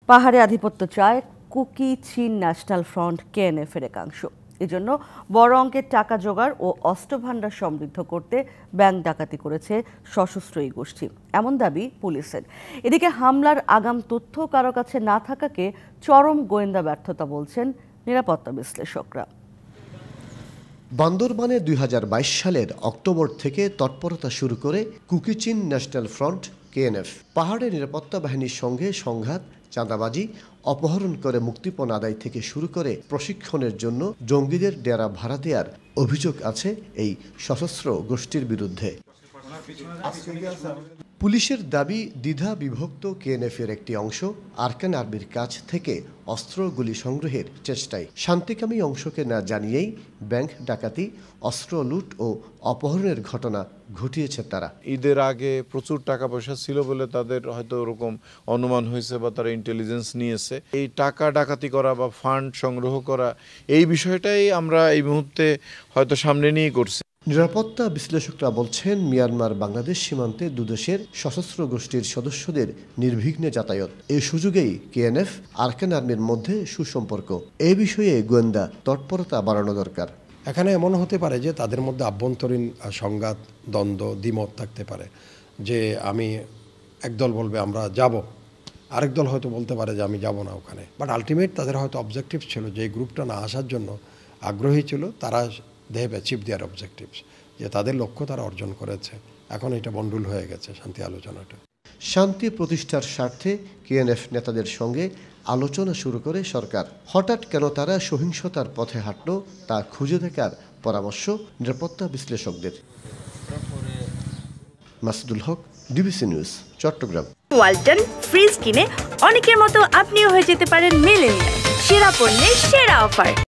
পাহাড়ে আধিপত্য চায় কুকি চীন ন্যাশনাল ফ্রন্ট কেএনএফ এর একাংশ। এজন্য বড় অঙ্কের টাকা জোগাড় ও অস্ত্রভান্ডার সমৃদ্ধ করতে ব্যাংক ডাকাতি করেছে সশস্ত্র এই গোষ্ঠী, এমন দাবি পুলিশের। এদিকে হামলার আগাম তথ্য কারো কাছে না থাকাকে চরম গোয়েন্দা ব্যর্থতা বলছেন নিরাপত্তা বিশ্লেষকরা। বান্দরবানে ২০২২ সালের অক্টোবর থেকে তৎপরতা শুরু করে কুকি চীন ন্যাশনাল ফ্রন্ট কেএনএফ। পাহাড়ে নিরাপত্তা বাহিনীর সঙ্গে সংঘাত, চাঁদাবাজি, অপহরণ করে মুক্তিপণ আদায় থেকে শুরু করে প্রশিক্ষণের জন্য জঙ্গিদের ডেরা ভাড়া দেওয়ার অভিযোগ আছে এই সশস্ত্র গোষ্ঠীর বিরুদ্ধে। পুলিশের দাবি, দ্বিধা বিভক্ত কেএনএফের একটি অংশ আরকান আর্মির কাছ থেকে অস্ত্রগুলি সংগ্রহের চেষ্টায় শান্তিকামী অংশকে না জানিয়েই ব্যাংক ডাকাতি, অস্ত্র লুট ও অপহরণের ঘটনা ঘটিয়েছে তারা। ঈদের আগে প্রচুর টাকা পয়সা ছিল বলে তাদের হয়তো ওরকম অনুমান হয়েছে বা তারা ইন্টেলিজেন্স নিয়েছে। এই টাকা ডাকাতি করা বা ফান্ড সংগ্রহ করা, এই বিষয়টাই আমরা এই মুহূর্তে হয়তো সামনে নিয়ে করছি। নিরাপত্তা বিশ্লেষকরা বলছেন, মিয়ানমার বাংলাদেশ সীমান্তে দুদেশের সশস্ত্র গোষ্ঠীর সদস্যদের নির্বিঘ্নে যাতায়াত। এই সুযোগেই কেএনএফ আরকান আর্মির মধ্যে সুসম্পর্ক। এ বিষয়ে গোয়েন্দা তৎপরতা বাড়ানো দরকার। এখানে এমন হতে পারে যে তাদের মধ্যে আভ্যন্তরীণ সংঘাত, দ্বন্দ্ব, দ্বিমত থাকতে পারে। যে আমি একদল বলবে আমরা যাব, আরেক দল হয়তো বলতে পারে যে আমি যাব না ওখানে। বাট আলটিমেট তাদের হয়তো অবজেক্টিভ ছিল যে এই গ্রুপটা না আসার জন্য আগ্রহী ছিল, তারা they have achieved their objectives, যে তাদের লক্ষ্য তারা অর্জন করেছে। এখন এটা বন্ডুল হয়ে গেছে শান্তি আলোচনাটা। শান্তি প্রতিষ্ঠার স্বার্থে কেএনএফ নেতাদের সঙ্গে আলোচনা শুরু করে সরকার। হঠাৎ কেন তারা সহিংসতার পথে হাঁটল তা খুঁজে দেখার পরামর্শ নিরাপত্তা বিশ্লেষকদের। Masudul Haque, DBC news, Chattogram. Walton fridge কিনে অনেকের মতো আপনিও হয়ে যেতে পারেন মিলেনিয়াল। সেরা পণ্যের সেরা অফার।